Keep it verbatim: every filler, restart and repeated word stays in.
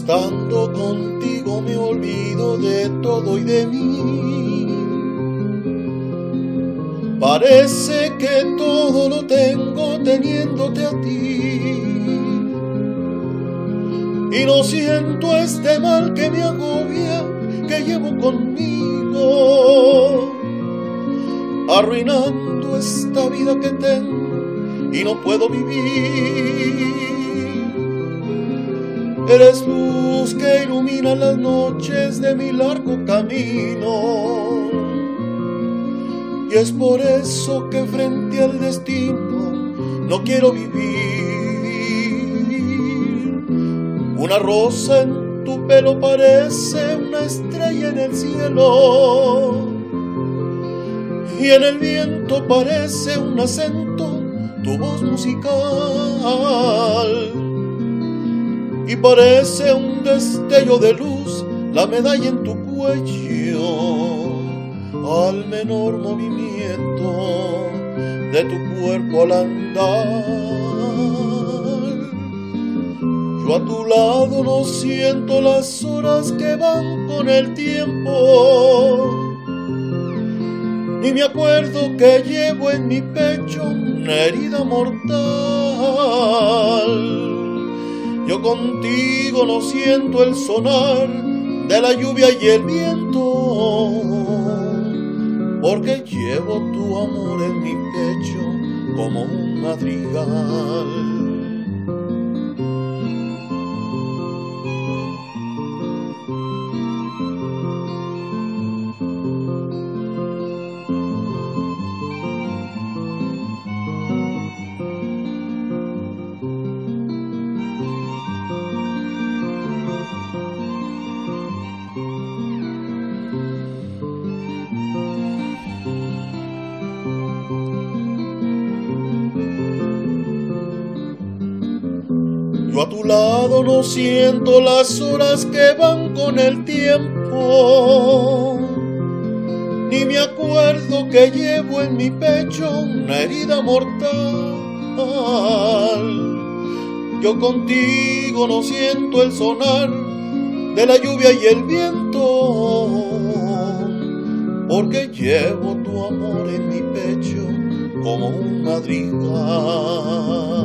Estando contigo me olvido de todo y de mí. Parece que todo lo tengo teniéndote a ti. Y no siento este mal que me agobia, que llevo conmigo, arruinando esta vida que tengo y no puedo vivir. Eres luz que ilumina las noches de mi largo camino, y es por eso que frente al destino no quiero vivir. Una rosa en tu pelo parece una estrella en el cielo, y en el viento parece un acento tu voz musical, y parece un destello de luz la medalla en tu cuello al menor movimiento de tu cuerpo al andar. Yo a tu lado no siento las horas que van con el tiempo, ni me acuerdo que llevo en mi pecho una herida mortal. Yo contigo no siento el sonar de la lluvia y el viento, porque llevo tu amor en mi pecho como un madrigal. Yo a tu lado no siento las horas que van con el tiempo, ni me acuerdo que llevo en mi pecho una herida mortal. Yo contigo no siento el sonar de la lluvia y el viento, porque llevo tu amor en mi pecho como un madrigal.